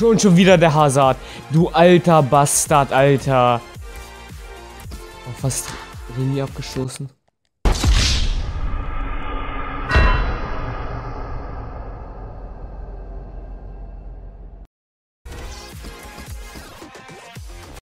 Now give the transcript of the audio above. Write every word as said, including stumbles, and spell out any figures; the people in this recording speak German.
Schon, schon wieder der Hazard. Du alter Bastard, Alter. Oh, fast Rini abgestoßen.